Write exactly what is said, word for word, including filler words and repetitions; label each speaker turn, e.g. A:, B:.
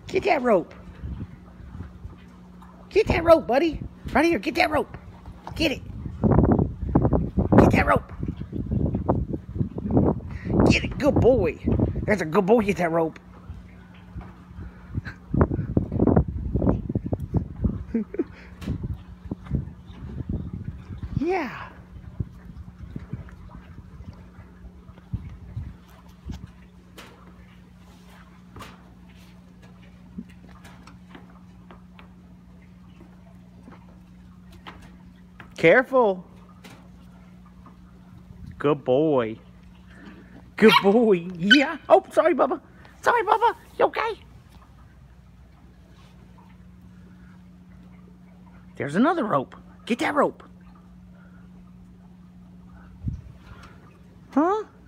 A: Get that rope. Get that rope, buddy. Right here, get that rope. Get it. Get that rope. Get it, good boy. That's a good boy, get that rope. Yeah. Careful. Good boy. Good boy. Yeah. Oh, sorry, Bubba. Sorry, Bubba. You okay? There's another rope. Get that rope. Huh?